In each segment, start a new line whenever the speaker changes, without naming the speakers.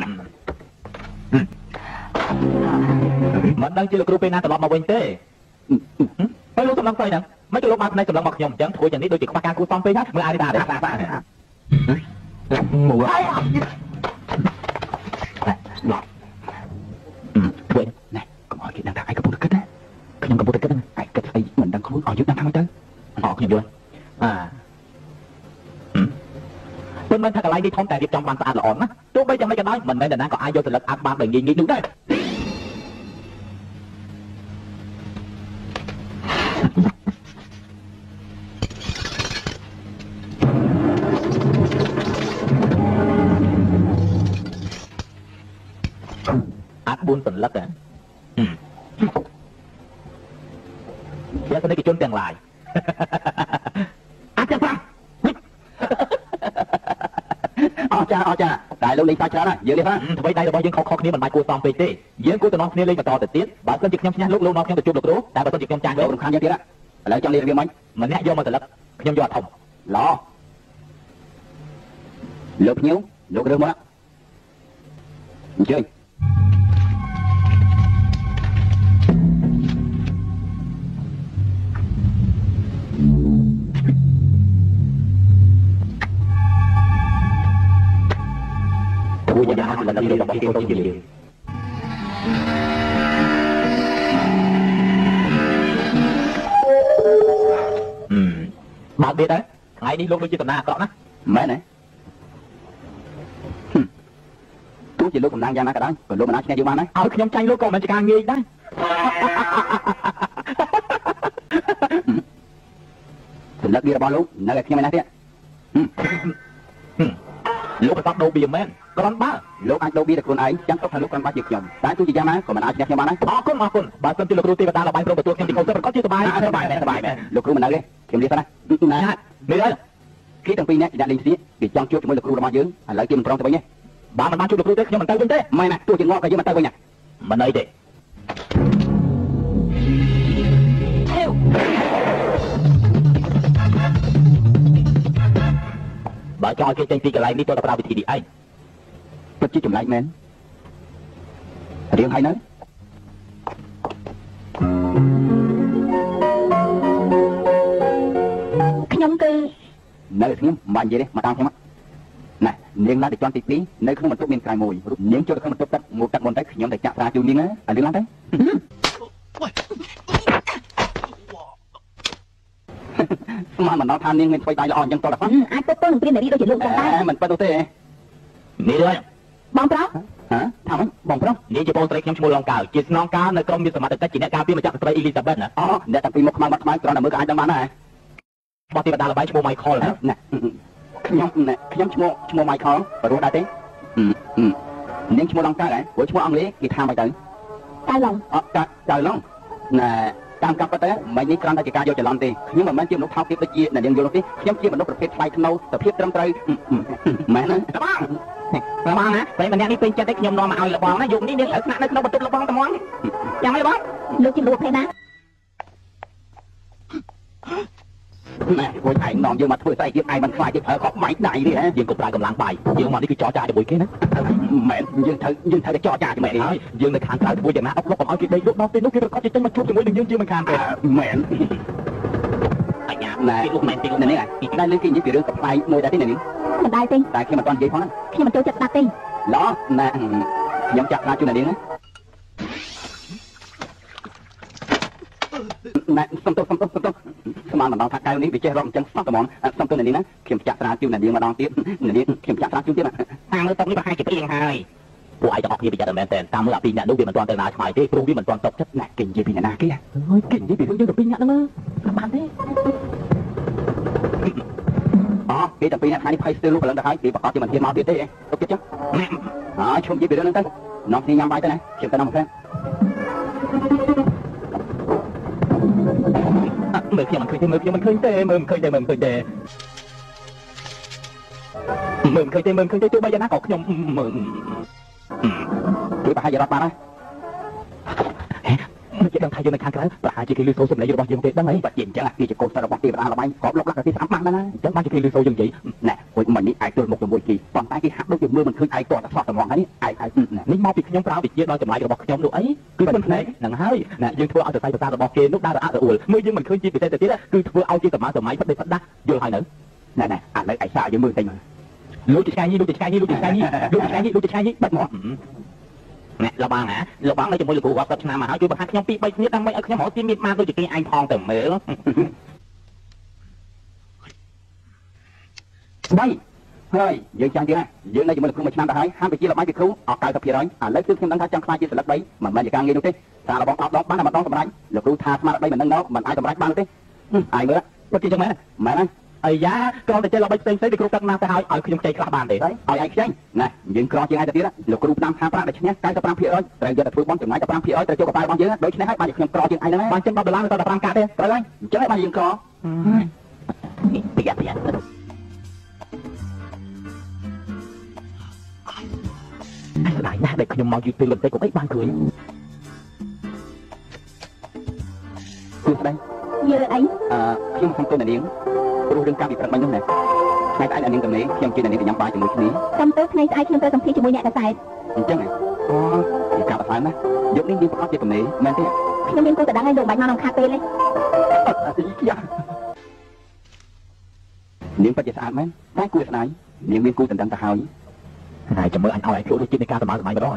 មិនដឹងជាលោកគ្រូពេលណាត្រឡប់មកវិញទេហើយលោកសំឡងស្អីហ្នឹងមិនទៅលោកបានផ្នែកសំឡងមកខ្ញុំអញ្ចឹងធ្វើយ៉ាងនេះដូចជាខ្វះការគួរសមពេកហើយមើលអានេះតាមួយធ្វើណែកុំឲ្យគេដឹងថាឯងកំពុងតែគិតណាខ្ញុំកំពុងតែគិតហ្នឹងឯងគិតស្អីមិនដឹងខ្លួនឲ្យយើងដឹងថាមិនទៅខ្ញុំយល់មិនមែនថាកន្លែងនេះធំតែរៀបចំបានស្អាតល្អណាស់ទោះបីយ៉ាងម៉េចក៏ដោយមិនមែនតែណាក៏អាចយកទៅលឹកអាប់បានដោយងាយៗនោះដែរអាច4សន្លឹកហ៎ជាសនិកជនទាំងឡាយអាចចាំអចាតែលោកលេងសាច់ច្រើនហើយយើងលេងហ្នឹងអ្វីដៃរបស់យើងខុសគ្នាមិនបាច់គួរសមពេកទេយើងគួរទៅនាំគ្នាលេងបន្តទៅទៀតបើមិនជាខ្ញុំឈ្នះលោកនាំខ្ញុំទៅជួបលោកគ្រូតែបើមិនជាខ្ញុំចាញ់លោករំខានយើងទៀតឥឡូវចង់លេងវាមិញម្នាក់យកមកសន្លឹកខ្ញុំយកអត់ធំល្អលោកភ្ញៀវលោករើសមកអញ្ជើញគួរយ៉ាងណាសន្លឹកនេះរបស់គេទៅជាបើទៀតហើយថ្ងៃនេះលោកដូចជាតំណាងអាក្រក់ណាមែនទេទោះជាលោកតំណាងយ៉ាងណាក៏ដោយក៏លោកមិនអាចឈ្នះយើងបានដែរឲ្យខ្ញុំចាញ់លោកក៏មិនជាការងាយដែរសន្លឹកនេះរបស់លោកនៅឲ្យខ្ញុំឯណាទៀតលោកប្រកាសដូរបៀមែនគ្រាន់បើលោកអាចដូរបៀតែខ្លួនឯងចាំទុកថាលោកគ្រាន់បើជាខ្ញុំតែទោះជាយ៉ាងណាក៏មិនអាចឈ្នះខ្ញុំបានដែរអរគុណបើសិនជាលោកគ្រូទេវតាល្បែងព្រមទទួលខ្ញុំទីកូនទៅប្រកាសជាសប្បាយមែនលោកគ្រូមិននៅទេខ្ញុំនិយាយទៅណានេះហើយគេទាំងពីរនាក់ជាអ្នកលេងសៀកគេចង់ជួបជាមួយលោកគ្រូរបស់យើងឥឡូវគេមិនព្រមទៅវិញទេបើមិនបានជួបលោកគ្រូទេខ្ញុំមិនទៅវិញទេមែនណាទោះជាងាប់ក៏យើងមិនទៅវិញណាមិនអីទេបើចង់ឲ្យគេចេញពីកន្លែងនេះទៅប្រើវិធីនេះឯងពិតជាចម្លែកមែនរៀងហើយនៅខ្ញុំគឺនៅខ្ញុំមិនបាច់និយាយទេមកតាមខ្ញុំណែនាងឡើងទៅជាន់ទី2នៅក្នុងបន្ទប់មានក្រៅមួយនាងចូលទៅក្នុងបន្ទប់ទឹកមកទឹកមុនទៅខ្ញុំតែចាក់ស្រាជូននាងណាឲ្យនាងឡើងទៅស្មានមិនដល់ថានាងមានថ្មីដៃល្អអញ្ចឹងតោះតែអាចទៅនឹងព្រាននារីដូចជាលោកផងដែរមិនប៉ះទៅទេនេះហើយបងប្រុសហ៎ថាម៉េចបងប្រុសនាងជាបងស្រីខ្ញុំឈ្មោះឡងកៅជាស្នងការនៅក្រុមមានសមត្ថកិច្ចជាអ្នកការពារម្ចាស់ស្ត្រីអ៊ីលីសាបេតណាអូអ្នកតាពីមកខ្មៅបាត់ខ្មៅគ្រាន់តែមើលក៏អាចដឹងបានដែរបោះទីបដាល្បាយឈ្មោះ Michael ណាខ្ញុំឈ្មោះ Michael បរិបទដែរទេនាងឈ្មោះឡងកៅដែរព្រោះឈ្មោះអង់គ្លេសគេថាមិនទៅកៅឡុងកៅឡុងណែតាមកាប់ទៅមិននេះគ្រាន់តែជាការយកច្រឡំទេខ្ញុំមិនមែនជាមនុស្សថោកទាបដូចជាអ្នកនាងយល់នោះទេខ្ញុំជាមនុស្សប្រភេទថ្លៃថ្នូរសភាពត្រឹមត្រូវមែនទេបងណាពេលម្នាក់នេះពេញចិត្តទេខ្ញុំនាំមកឲ្យលបងណាយកនេះនាងឲ្យស្នាក់នៅក្នុងបន្ទប់លបងត្មងចាំហីបងលោកជាលោកប្រភេទណាណែពួកឯងនាំយើងមកធ្វើស្អីទៀតឯងមិនខ្លាចទេប្រើខកម៉ៃដៃទេហ៎យើងក៏ប្រើកម្លាំងបាយយើងមកនេះគឺចរចាជាមួយគេណាមែនយើងត្រូវតែចរចាជាមួយគេហើយយើងនៅខាងក្រៅធ្វើយ៉ាងណាអត់លោកកុំឲ្យគេដេកលក់ដល់ពេលនោះគេប្រកាសជាចេញមកជួបជាមួយនឹងយើងជាមិនខានទេមែនអញ្ញាណែលោកមែនទេលោកនេះឯងលើគេនិយាយពីរឿងកប្លែងមួយដែរទេនាងមិនដែរទេតែខ្ញុំមិនទាន់និយាយផងខ្ញុំមិនចូលចិត្តស្ដាប់ទេល្អណែខ្ញុំចាក់ស្រាជូននាងណាណែសុំទោសស្មានម្ដងថាកៅនេះវាចេះរកអញ្ចឹងសោះត្មងសុំទោសនាងណាខ្ញុំចាក់ស្រាជូននាងម្ដងទៀតនាងខ្ញុំចាក់ស្រាជូនទៀតតាមមើលតុកនេះប្រហែលជាព្រៀងហើយពួកឯងទាំងអស់គ្នាប្រយ័ត្នមែនតើតាមមើលអាពីរអ្នកនោះវាមិនទាន់ទៅណាឆ្ងាយទេព្រោះវាមិនទាន់ຕົកចិត្តណាគេនិយាយពីអ្នកណាគេហើយគេនិយាយពីរឿងយើងទៅពីរអ្នកហ្នឹងមិនបានទេអូគេតែពីរអ្នកថ្ងៃនេះភ័យស្ទើរលោកកន្លងទៅហើយគេប្រកាសជាមិនហ៊ានមកទៀតទេទុកចិត្តចឹងហើយឈប់និយាយពីរឿងហ្នឹងទៅនាំគ្នាញ៉ាំបាយទៅណាខ្ញុំទៅនាំមកមើលខ្ញុំមិនឃើញទេមើលខ្ញុំមិនឃើញទេមើលមិនឃើញទេទោះបីយ៉ាងណាក៏ខ្ញុំមើលគឺប្រហែលជារត់បានហើយមិនជាដឹងថាយើងនៅខាងក្រៅប្រហែលជាគេលឺសូរសំឡេងរបស់យើងទេដឹងអីបាត់ជាអញ្ចឹងគេជាកូនសិស្សរបស់ទេវតាល្បែងក្របលុកលក្ខណៈគេស្អាប់បាក់ណាស់អញ្ចឹងបានជាគេលឺសូរយើងនិយាយណែហួយមិញនេះឯងទល់មុខជាមួយគេប៉ុន្តែគេហាក់ដូចជាមើលមិនឃើញឯងតោះតែស្បតែហ្មងហើយនេះឯងនេះមកពីខ្ញុំប្រើវិជាដល់ចម្លាយរបស់ខ្ញុំនោះអីគឺមិនភ្នែកហ្នឹងហើយណែយើងធ្វើឲ្យសរសៃប្រសាទរបស់គេនោះដើររអាក់រអួលមើលយើងមិនឃើញជាពិសេសទៅទៀតគឺធ្វើឲ្យជាកម្លាំងសម័យផិតដាស់យល់ហើយនៅណែឥឡូវឯងសាយើងមើលតិចមើលលោកជាឆ្ងាយនេះលោកជាឆ្ងាយនេះលោកជាឆ្ងាយនេះលោកជាឆ្ងាយនេះលោកជាឆ្ងាយនេះបាត់មកណែលបងណាលបងនៅជាមួយលោកគ្រូអត់10ឆ្នាំមកហើយជួយបង្ហាត់ខ្ញុំ2 3គ្នាដើម្បីឲ្យខ្ញុំរកទីមានបានដូចជាគេឯងផងទៅមើលស្បីហើយយើងចាំទៀតយើងនៅជាមួយលោកគ្រូមួយឆ្នាំទៅហើយហាមទៅជាល្បែងពីគ្រូអស់90%ឥឡូវគឺខ្ញុំដឹងថាចង់ខ្លាចជាសិលឹកដីមិនមែនជាការងារនោះទេសាររបស់10ដងបានតែម្ដងសម្រាប់លោកគ្រូថាស្មារតីមិនដឹងមិនអាចសម្រេចបានទេឯងមើលពិតជាចឹងមែនហើយអាយ៉ាគ្រាន់តែចេះល្បីផ្សេងៗពីគ្រូកាត់ណាស់ទៅឲ្យខ្ញុំចៃខ្លះបានទេឲ្យឯងខ្ចីណាយើងក្រជាងឯទៅទៀតលោកគ្រូផ្ដាំថាប្រាក់ដែលឈ្នះ95%ត្រូវយកទៅធ្វើបន់ចំណាយតែ5%ត្រូវចូលកប៉ាល់របស់យើងដូច្នេះហើយបានខ្ញុំក្រជាងឯងហ្នឹងបានចឹង$10ទៅ15កាក់ទេត្រូវហើយអញ្ចឹងហើយបានយើងក្រប្រយ័ត្នស្ដាយណាស់ដែលខ្ញុំមកយឺតពេលបន្តិចក៏អីបានឃើញគឺស្ដាយយើអីខ្ញុំសុំទោសនាងព្រោះរឿងការវិព្រឹត្តមិញនោះណាថ្ងៃស្អែកអានាងទៅនេះខ្ញុំជិះនាងទៅញ៉ាំបាយជាមួយគ្នាសុំទោសថ្ងៃស្អែកខ្ញុំទៅសម្ភាសជាមួយអ្នកកសែតអញ្ចឹងអូជាការបន្ថែមណាយប់នេះយើងប្រកាសជាកំណេមែនទេខ្ញុំមានគូតដឹងឲ្យលោកបាច់មកក្នុងខាតពេលទេនាងពិតជាស្អាតមែនតែគួរស្ដាយនាងមានគូតដឹងទៅហើយចាំមើលអញឲ្យខ្លួនដូចជានៃការសម្អាតសម្អាតម្ដង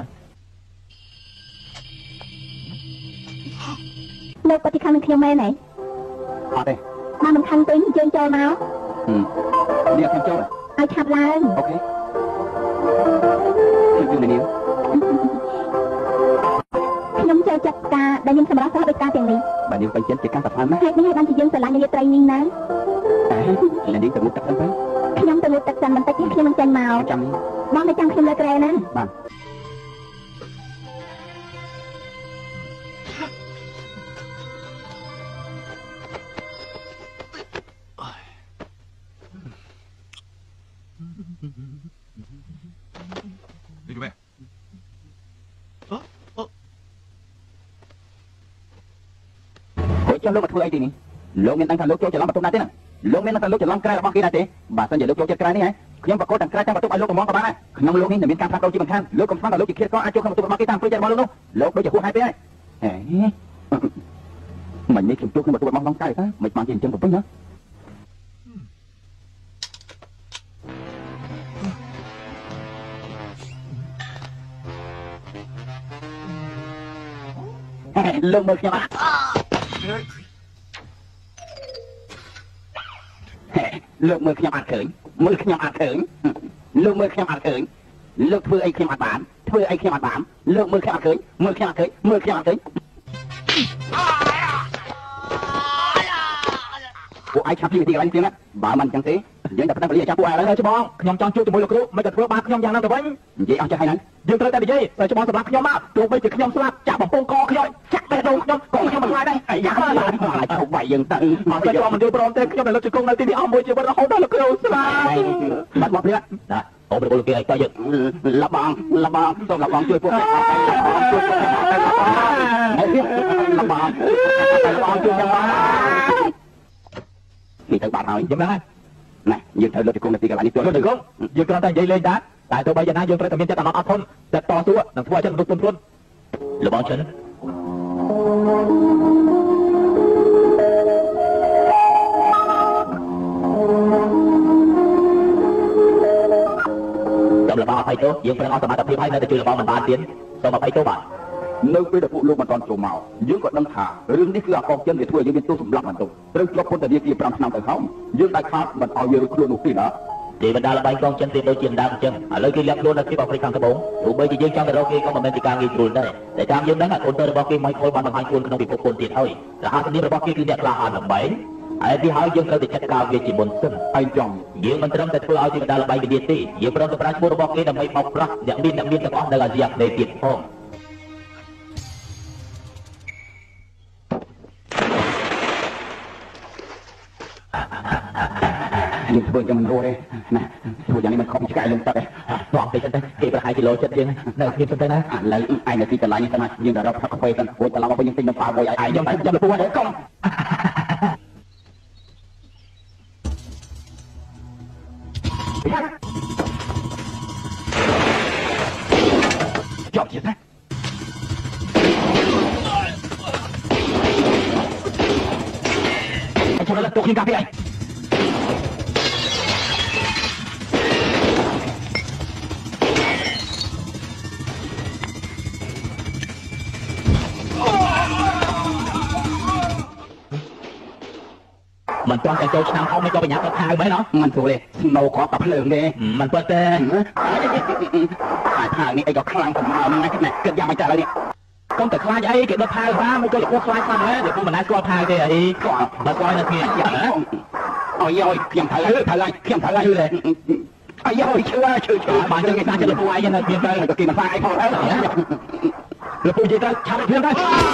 លោកពិតជាខំនឹងខ្ញុំមែនទេអត់ទេមកមិនខំពេញយើងចូលមកនេះខ្ញុំចូលឲ្យឆាប់ឡើងអូខេខ្ញុំចូលចិត្តការដែលខ្ញុំសម្រាប់សោះដោយការទាំងនេះបាទនាងពេញចិត្តជាការសរសើរណាស់ហេតុនេះបានជាយើងស្រឡាញ់នាងត្រីនេះណានាងទៅមុខទឹកសិនទៅខ្ញុំទៅមុខទឹកសិនបន្តិចទៀតខ្ញុំនឹងចេញមកចាំនេះបងទៅចាំខ្ញុំលើក្រែណាបាទ
នេះមែន
ចាំលោកមកធ្វើអីទីនេះលោកមានដឹងថាលោកចូលច្រឡំបន្ទប់ណាទេណាលោកមានដឹងថាលោកច្រឡំក្រែរបស់គេណាទេបើមិនជាលោកចូលចិត្តក្រែនេះហ៎ខ្ញុំប្រកួតទាំងក្រែទាំងបន្ទប់ឲ្យលោកកំងក៏បានដែរក្នុងលោកនេះមានការផ្លាស់ប្ដូរជាមិនខានលោកកុំស្មានថាលោកជាឃាតករអាចចូលក្នុងបន្ទប់របស់គេតាមព្រឹត្តិរបស់លោកនោះលោកដូចជាហួសហេតុទេហ៎មិននេះខ្ញុំចូលក្នុងបន្ទប់របស់ឡងកៅតាមិនបានជាអញ្ចឹងទៅវិញណាលោកមើលខ្ញុំលោកមើលខ្ញុំអត់ឃើញមើលខ្ញុំអត់ឃើញលោកមើលខ្ញុំអត់ឃើញលោកធ្វើអីខ្ញុំអត់បានធ្វើអីខ្ញុំអត់បានលោកមើលខ្ញុំអត់ឃើញមើលខ្ញុំអត់ឃើញមើលខ្ញុំអត់ឃើញពួកឯងឆាប់ពីវិធីកន្លែងទៀតណាបើមិនអញ្ចឹងទេយើងតែប៉ុណ្ណឹងពលីចាំពួកឯងហើយច្បងខ្ញុំចង់ជួយជាមួយលោកគ្រូមិនក៏ធ្វើបាបខ្ញុំយ៉ាងណាទៅវិញនិយាយអស់ចាស់ហើយហ្នឹងយើងត្រូវតែនិយាយតែច្បងសម្រាប់ខ្ញុំមកទោះបីជាខ្ញុំស្លាប់ចាក់បំពង់កខ្ញុំចាក់បេះដូងខ្ញុំក៏ខ្ញុំមិនខ្លាចដែរអាយ៉ាខ្លាចឈប់បាយយើងទៅអត់ទៅច្បងមិនយល់ព្រមទេខ្ញុំតែលោកជង្គង់នៅទីនេះអស់មួយជីវិតរហូតដល់លោកគ្រូស្លាប់បាត់មកព្រាណាអូប្រពន្ធគេឲ្យទៅយើងលបងសូមលបងជួយពួកខ្ញុំជួយពួកខ្ញុំលបងជួយយ៉ាងណានេះទៅបាត់ហើយយ៉ាងណាណាយើងត្រូវលើកជង្គង់នៅទីកន្លែងនេះទៅលើកជង្គង់យើងគ្រាន់តែនិយាយលេងដែរតែទៅបីយ៉ាងណាយើងត្រូវតែមានចិត្តអត់ធន់ចិត្តតស៊ូនិងធ្វើឲ្យចិត្តមនុស្សទន់ភ្លន់លបងចិនចាំលបងអភ័យទោសយើងប្រឹងអស់សមត្ថភាពហើយនៅតែជួយលបងមិនបានទៀតសូមអភ័យទោសបាទនៅពេលដែលពួកលោកមិនទាន់ចូលមកយើងក៏ដឹងថារឿងនេះគឺអាកងចិនវាធ្វើឲ្យយើងមានទោសសម្លាប់បន្ទុកត្រូវជាប់ពន្ធនាគារ5ឆ្នាំទៅហើយយើងដាច់ខាតមិនឲ្យយើងខ្លួននោះទេណាទីបណ្ដាលល្បែងកងចិនទៀតដូចជាម្ដងអញ្ចឹងឥឡូវគេលាក់ខ្លួននៅទីអាហ្វ្រិកខាងត្បូងទោះបីជាយើងចង់ទៅរកគេក៏មិនមែនជាការងាយស្រួលដែរតែតាមយើងដឹងថាកូនតើរបស់គេមិនខលបានបង្ហាញខ្លួនក្នុងពិភពគុណទៀតហើយរហ័សនាមរបស់គេគឺអ្នកក្លាហានល្បែងហើយទីហើយយើងត្រូវតែចាត់ការវាជាមុនសិនហើយចង់យើងមិនត្រឹមតែធ្វើឲ្យទីបណ្ដាលល្បែងវិនិច្ឆ័យទេយើងប្រឹងតែប្រាជ្ញរបស់គេដើម្បីបោកប្រាស់អ្នកមានទាំងអស់នៅអាស៊ីអាគ្នេយ៍ទៀតផងយើងធ្វើចឹងមិនរស់ទេណាធ្វើយ៉ាងនេះមិនខុសពីឆ្កែលងទឹកទេបងតិចទៅគេប្រហែលគីឡូចិត្តយើងនៅគ្នាទៅណាឥឡូវឯងនៅទីកន្លែងនេះទៅណាយើងទៅរកផឹកកាហ្វេទៅរួចត្រឡប់មកវិញយើងទិញនំប៉ាមួយឲ្យឯងខ្ញុំចាំលពូហ្នឹងកុំយកទៀតណាអញចូលទៅខ្ញុំកាពីឯងมันต้องการโจชนะเขาไม่ก็ไปยัดกระทายไหมเนาะมันถูกเลยโนคอกับเพลิงเลยมันเปิดเต้นขายทางนี้ไอ้ก็คลางผมเอามันนะเกิดยามาจากอะไรเนี่ยต้องแต่คลายไอ้เกิดมาพายฟ้ามันก็จะพวกคลายฟันเลยเดี๋ยวพวกมันน่ากลัวพายเลยไอ้ก็มาคอยนะเพียงอย่างนั้นเอาย่อยเพียงถ่ายเลยถ่ายเลยเพียงถ่ายเลยชื่อเลยไอ้ย่อยชื่อบางจังไอ้ตาจะระบายยังไงเพียงเลยก็กินมันฟาไอ้พอแล้วระบายจะทำเพียงได้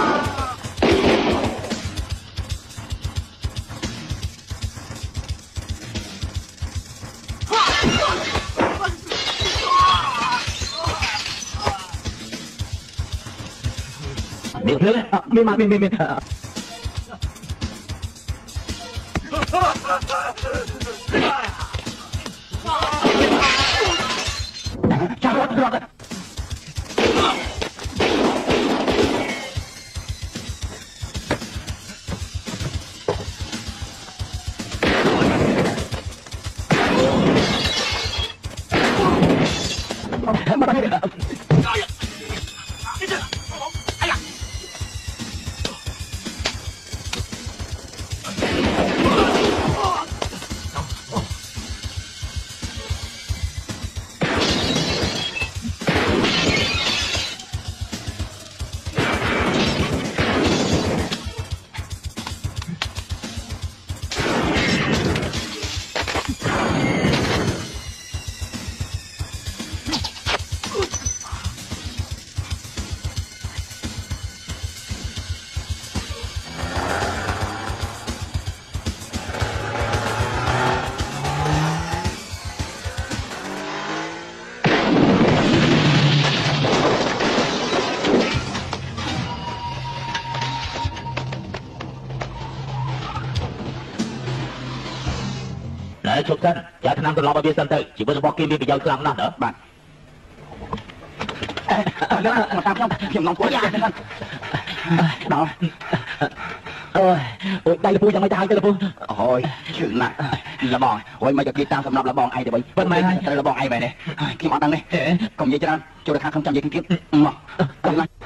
เดี๋ยวเลยมีมาจับรถជប់សិនចាឆ្នាំត្រឡប់មកវាសិនទៅជីវិតរបស់គេមានប្រយោជន៍ខ្លាំងណាស់ណាបាទមកតាមខ្ញុំនាំពួកយ៉ាងហ្នឹងដល់អូយដៃលពូយ៉ាងម៉េចទៅហើយទៅលពូអូយជឿណាស់លបងអូយមិនក៏គេតាមសំណប់លបងឯងទៅវិញប៉ុន្តែត្រូវលបងឯងបែរនេះខ្ញុំអត់ដឹងទេកុំនិយាយច្រើនចូលទៅខាងខ្ញុំចាំនិយាយទៀតមកទៅណា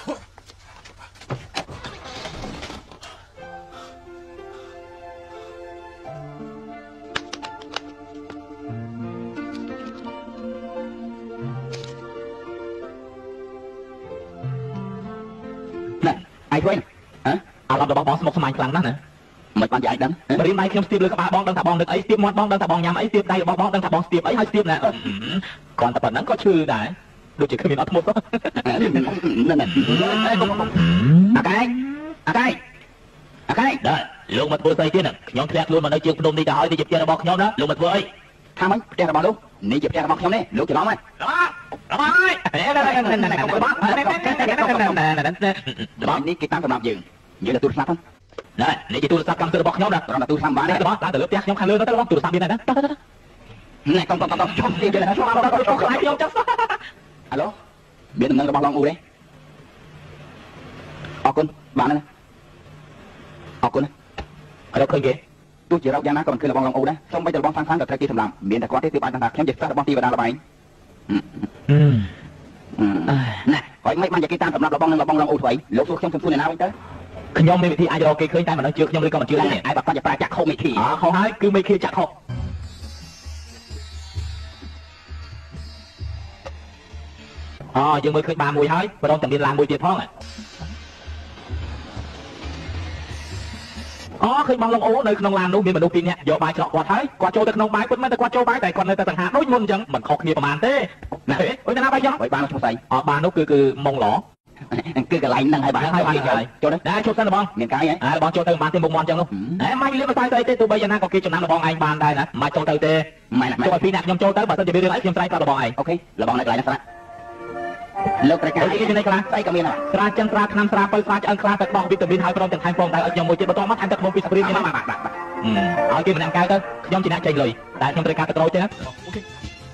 ไอ้ช่วยฮะเอาเราบอกสมองสมัยกลางนั่นนะไม่ปัญญาดังบริษัทខ្ញុំស្ទាបលើក្បាលបងដឹងថាបងនឹកអីស្ទាបមាត់បងដឹងថាបងញ៉ាំអីស្ទាបដៃរបស់បងដឹងថាបងស្ទាបអីហើយស្ទាបណាគ្រាន់តែប៉ុណ្ណឹងក៏ឈឺដែរដូចជាគ្មានអត់ធ្មត់ហ្នឹងអាកែដែរលោកមកធ្វើស្អីទៀតខ្ញុំធ្លាក់ខ្លួនមកនៅជើងភ្នំនេះទៅហើយនេះជាផ្ទះរបស់ខ្ញុំណាលោកមកធ្វើអីថាម៉េចផ្ទះរបស់លោកនេះជាផ្ទះរបស់ខ្ញុំនេះលោកច្រឡំហើយនេះគេតាមកំណត់យើងទៅទូរស័ព្ទហ្នឹងណែនេះជាទូរស័ព្ទកម្មសិទ្ធិរបស់ខ្ញុំណាត្រង់តែទូរស័ព្ទបានទេបងតាមទៅលើផ្ទះខ្ញុំខាងលើទៅបងទូរស័ព្ទមានដែរណាណែកុំជុំទៀតណាខ្ញុំខ្លាចខ្ញុំចាំអាឡូមានដំណឹងរបស់ឡងអ៊ូទេអរគុណបានណាអរគុណរកឃើញគេទោះជារកយ៉ាងណាក៏មិនឃើញរបស់ឡងអ៊ូដែរសូម្បីតែរបស់ខាងក៏ត្រូវគេសម្លាប់មានតែគាត់ទេទើបអាចថាខ្ញុំជាសិស្សរបស់ទីវតាល្បែងណែហើយមិនបាននិយាយគេតាមសម្រាប់របស់នឹងរបស់ឡងអ៊ូធ្វើអីលោកសួរខ្ញុំសួរអ្នកណាវិញទៅខ្ញុំមានវិធីអាចរកគេឃើញតែមិនដឹងជឿខ្ញុំឬក៏មិនជឿដែរឯងបាត់គាត់จะប្រាចាក់ខុសមេឃីខុសហើយគឺមេឃីចាក់ខុសយើងមើលឃើញបានមួយហើយបដងតែមានឡានមួយទៀតផងឃើញបងឡងអូនៅក្នុងឡាននោះមានមនុស្សពីរនាក់យកបាយច្រកគាត់ហើយគាត់ចូលទៅក្នុងបាយពិតមែនតែគាត់ចូលបាយតែគាត់នៅតែសង្ហាដូចមុនអញ្ចឹងមិនខុសគ្នាប្រហែលទេណាអូយណាបាយយកបាយបានឈ្មោះស្អីបាននោះគឺម៉ុងឡ cứ cái lạnh năng hai bạn cho đấy đã chốt sẵn rồi bong miền cái ấy bong cho từ bàn thêm một món chẳng luôn mai liếc mà sai tới tôi bây giờ đang có kia chừng năm là bong anh bàn đây nè mai cho từ tê mày cho phi nạp nhom cho tới bà tôiจะไปเรื่องไอ้เพียงใส่ตาบองไอ้โอเคแล้วบองไหนไกลนะสระเลิกรายการที่อยู่ในกลางใส่กระเมียนสระจังสระขนำสระไปสระจะอังคลาแต่บองวิตามินไฮโปรตีนไฮฟองได้ยังมวยเจ็บตัวมัดทันตะขมปีสปรินนี่มาเอาเกมมันอังกายก็ย่อมชนะใจเลยแต่ยอมรายการตะโกนใช่ไหมโอเค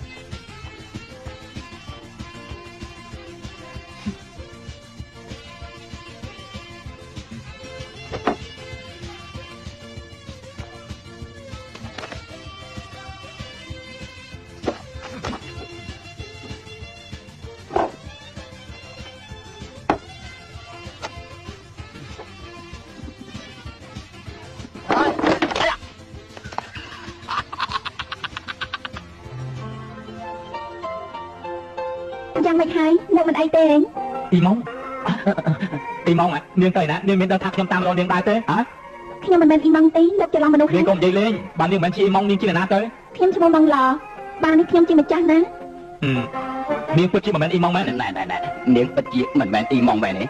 ยังไม่หายแล้วมันไอเตง
อีมองอ่ะเนียงเตยนะเนียงเป็นตาทักยำตามรอเนียงตายเต้ฮะ
ខ្ញុំមិនមែនអ៊ីម៉ងទេលោកច្រឡំមនុស្ស
នាងកុំនិយាយលេងបាននាងមិនជាអ៊ីម៉ងនាងជាអ្នកណាទៅ
ខ្ញុំឈ្មោះម៉ងឡបាននេះខ្ញុំជាម្ចាស់ណា
នាងពិតជាមិនមែនអ៊ីម៉ងមែនណែនាងពិតជាមិនមែនអ៊ីម៉ងមែនទេ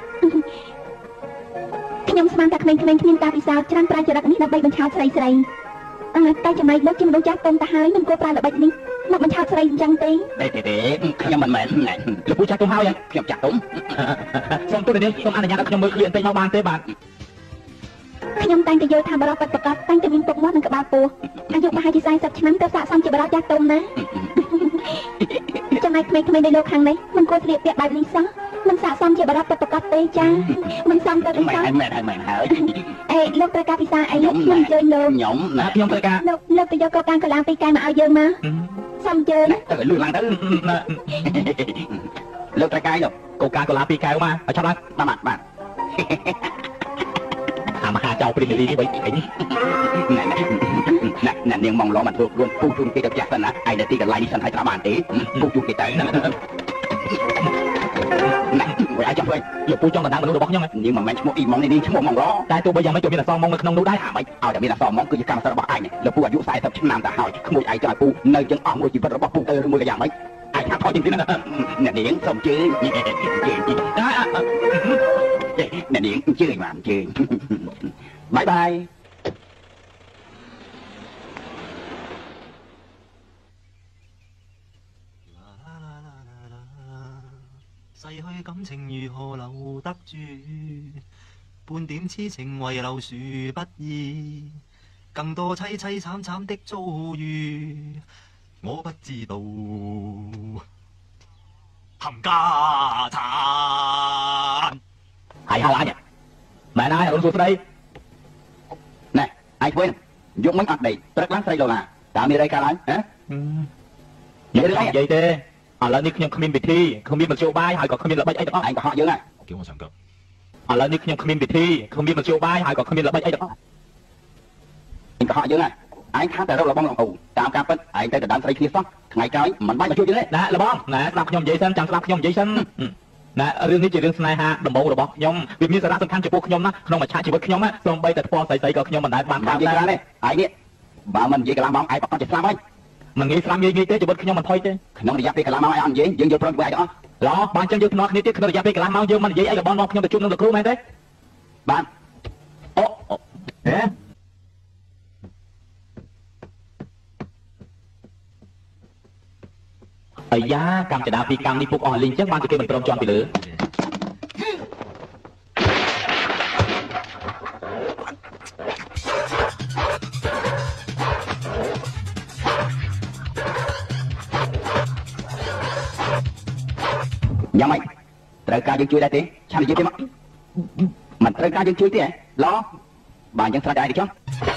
ខ្ញុំស្មានតែក្មេងៗគ្មានការពិសោធន៍ច្រើនប្រើចរិតនេះដើម្បីបញ្ឆោតស្រីតែចំណែកលោកជាមនុស្សចាស់ទុំទៅហើយមិនគួរប្រើល្បិចនេះមកបញ្ឆោតស្រីអញ្ចឹងទេ
ខ្ញុំមិនមែនលោកពូចាស់ទុំហើយខ្ញុំចាស់ទុំសូមទូទៅនាងសូមអនុញ្ញាតឲ្យខ្ញុំមើលឃ្លៀនតិចមកបានទេបាទ
ខ្ញុំតែងតែយល់ថាបរិបទប្រកបតែងតែមានពុកមាត់និងក្បាលពោះអាយុប្រហែលជា40ឆ្នាំទៅស័ក្តិសមជាបរិបទចាស់ទុំណាចំណែកក្មេងៗនៅលោកខាងនេះមិនគួរស្លៀកពាក់បែបនេះសោះមិនស័ក្តិសមជាបរិបទប្រកបទេចាមិនសមទៅទេសោះ
មែនហើយ
លោកត្រូវការពិសាអីខ្ញុំអញ្ជើញលោក
ខ្ញុំត្រូវការ
លោកទៅយកកកាំងកន្លងពីកែមកឲ្យយើងមកសុំអញ្ជើញ
ទៅលឿនឡើងទៅលោកត្រូវការកកាំងកន្លងពីកែមកឲ្យចាប់ឡើងបាទមហាចៅព្រីមលីនេះបីអីណែនាងមកឡងមកធ្វើខ្លួនពូជូនគេទៅចាស់សិនណាឯនៅទីកន្លែងនេះសិនឲ្យត្រាបានទេពូជូនគេទៅណែឲ្យចាប់វិញលោកពូចង់ដណ្ដើមមនុស្សរបស់ខ្ញុំនាងមិនមែនឈ្មោះអ៊ីម៉ងនេះនាងឈ្មោះម៉ងឡតែទោះបីយ៉ាងម៉េចក៏មានអសងម៉ងនៅក្នុងនោះដែរអាម៉េចឲ្យតែមានអសងម៉ងគឺជាកម្មសិទ្ធិរបស់ឯងលោកពូអាយុ40ឆ្នាំទៅហើយក្មួយឯងចង់ឲ្យពូនៅចឹងអស់មួយជីវិតរបស់ពូទៅឬមួយក៏យ៉ាងម៉េចឯងថាថយជាងនេះអ្នកនាងសូមជឿអ្នកនាងជឿបានជឿបាយបាយ
逝去感情如何留得住？半點痴情遺留殊不易，更多凄凄慘慘的遭遇，我不知道。冚家產
係下眼嘅，មែនហើយអូនសួស្ដីណែឯងធ្វើយកមិញអត់ដេកព្រឹកឡើងស្រីលោឡាតើមានអីកើតឡើងហ៎និយាយទេឥឡូវនេះខ្ញុំគ្មានវិធីគ្មានមធ្យោបាយហើយក៏គ្មានល្បិចអីទាំងអស់ឯងក៏ហក់យើងហើយ
叫我上腳
ឥឡូវនេះខ្ញុំគ្មានវិធីគ្មានមធ្យោបាយហើយក៏គ្មានល្បិចអីទាំងអស់ឯងក៏ហក់យើងហើយឯងថាតែរកលបងលងអូតាមការពិតឯងទៅដណ្ដើមស្រីគ្នាសោះថ្ងៃក្រោយមិនបាច់មកជួយយើងទេណាលបងណាស្ដាប់ខ្ញុំនិយាយសិនចាំស្ដាប់ខ្ញុំនិយាយសិនណារឿងនេះជារឿងស្នេហាដំបូងរបស់ខ្ញុំវាមានសារៈសំខាន់ចំពោះខ្ញុំណាក្នុងមួយឆាកជីវិតខ្ញុំសូម្បីតែថ្មស្រីៗក៏ខ្ញុំមិនដែលបានតាមដែរឯងនេះបើមិននិយាយកន្លងម៉ោងឯងប្រកាសជាស្លាប់ហើយមិនងាយស្លាប់ងាយទេជីវិតខ្ញុំមិនថយទេក្នុងរយៈពេលកន្លងម៉ោងឯងអត់និយាយយើងយល់ព្រមធ្វើឯងទាំងអស់ឡបានចឹងយើងធ្នក់គ្នាទៀតក្នុងរយៈពេលកន្លងម៉ោងយើងមិននិយាយអីក៏បងខ្ញុំទៅជួបនឹងលោកគ្រូមែនទេបានអូហេអាយ៉ាកម្មចនាពីកម្មនេះពុកអស់លីងចឹងបានគេមិនព្រមជន់ពីលើយ៉ាងម៉េចត្រូវការយើងជួយដែរទេឆាននិយាយទេមកមិនត្រូវការយើងជួយទេឡបានចឹងស្រេចដែរទេចុះ